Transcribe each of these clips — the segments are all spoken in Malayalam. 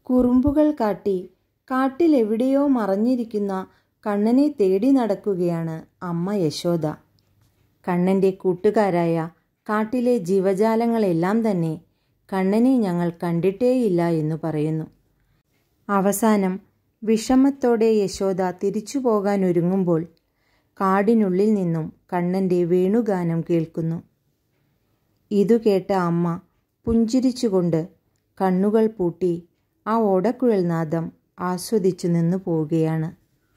കുറുമ്പുകൾ കാട്ടി കാട്ടിലെവിടെയോ മറഞ്ഞിരിക്കുന്ന കണ്ണനെ തേടി നടക്കുകയാണ് അമ്മ യശോദ. കണ്ണൻ്റെ കൂട്ടുകാരായ കാട്ടിലെ ജീവജാലങ്ങളെല്ലാം തന്നെ കണ്ണനെ ഞങ്ങൾ കണ്ടിട്ടേയില്ല എന്ന് പറയുന്നു. അവസാനം വിഷമത്തോടെ യശോദ തിരിച്ചു പോകാനൊരുങ്ങുമ്പോൾ കാടിനുള്ളിൽ നിന്നും കണ്ണൻ്റെ വേണുഗാനം കേൾക്കുന്നു. ഇതു കേട്ട അമ്മ പുഞ്ചിരിച്ചുകൊണ്ട് കണ്ണുകൾ പൂട്ടി ആ ഓടക്കുഴൽ നാദം ആസ്വദിച്ചു നിന്നു പോവുകയാണ്.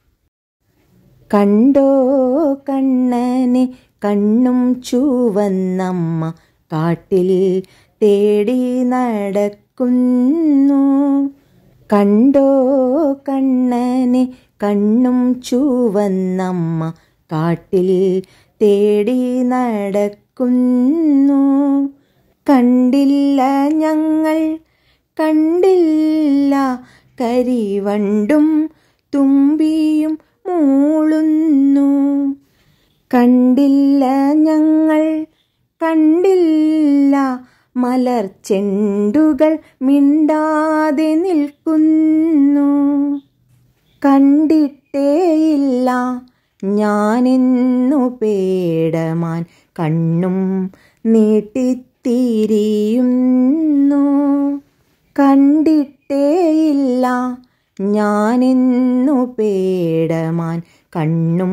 കണ്ടോ കണ്ണനെ കണ്ണും ചുവന്നമ്മ കാട്ടിൽ തേടി നടക്കുന്നു. കണ്ടോ കണ്ണനെ കണ്ണും ചുവന്നമ്മ കാട്ടിൽ തേടി നടക്കുന്നു. കണ്ടില്ല ഞങ്ങൾ കണ്ടില്ല കരിവണ്ടും തുമ്പിയും മൂളുന്നു. കണ്ടില്ല ഞങ്ങൾ കണ്ടില്ല മലർച്ചെണ്ടുകൾ മിണ്ടാതെ നിൽക്കുന്നു. കണ്ടിട്ടേയില്ല ഞാനെന്നു പേടമാൻ കണ്ണും നീട്ടിത്തിരിയുന്നു. കണ്ടിട്ടേയില്ല ഞാനെന്നു പേടമാൻ കണ്ണും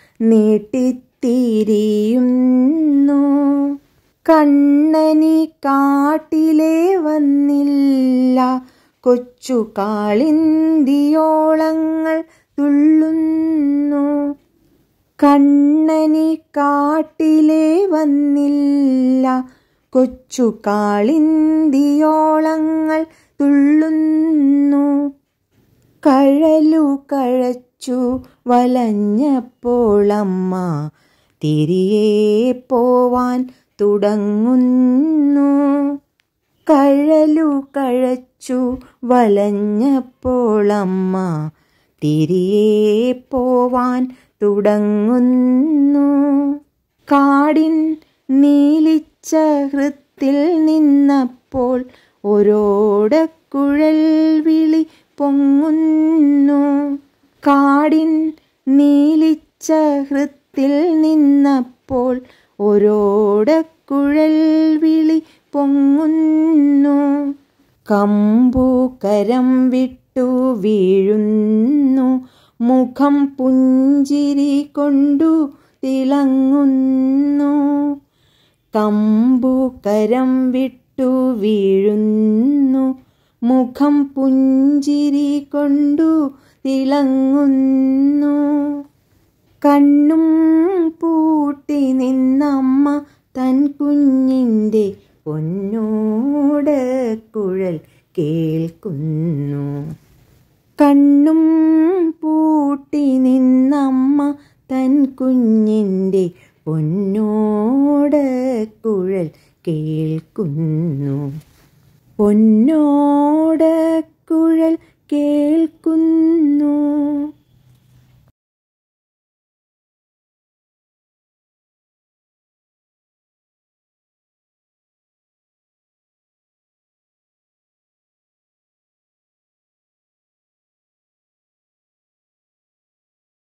നീട്ടിത്തിരിയുന്നു. കണ്ണനി കാട്ടിലെ വന്നില്ല കൊച്ചു കാളിന്തിയോളങ്ങൾ തുള്ളുന്നു. കണ്ണനി കാട്ടിലെ വന്നില്ല കൊച്ചു കാളിന്തിയോളങ്ങൾ തുള്ളുന്നു. കഴലു കഴച്ചു വലഞ്ഞപ്പോളമ്മ തിരികെ പോവാൻ തുടങ്ങുന്നു. കഴലു കഴച്ചു വലഞ്ഞപ്പോളമ്മ തിരികെ പോവാൻ തുടങ്ങുന്നു. കാടിൻ നീലിച്ച ഹൃത്തിൽ നിന്നപ്പോൾ ഒരോടക്കുഴൽ വിളി പൊങ്ങുന്നു. കാടിൻ നീലിച്ച ഹൃത്തിൽ നിന്നപ്പോൾ ഒരോടക്കുഴൽ വിളി പൊങ്ങുന്നു. കമ്പുകരം വിട്ടു വീഴുന്നു മുഖം പുഞ്ചിരി കൊണ്ടു തിളങ്ങുന്നു. കമ്പുകരം വിട്ടു വീഴുന്നു മുഖം പുഞ്ചിരി കൊണ്ടു തിളങ്ങുന്നു. കണ്ണും പൂട്ടി നിന്നമ്മ തൻ കുഞ്ഞിൻ്റെ പൊന്നോടക്കുഴൽ കേൾക്കുന്നു. കണ്ണും പൂട്ടി നിന്നമ്മ തൻ കുഞ്ഞിൻ്റെ പൊന്നോടക്കുഴൽ കേൾക്കുന്നു. പൊന്നോടക്കുഴൽ കേൾക്കുന്നു.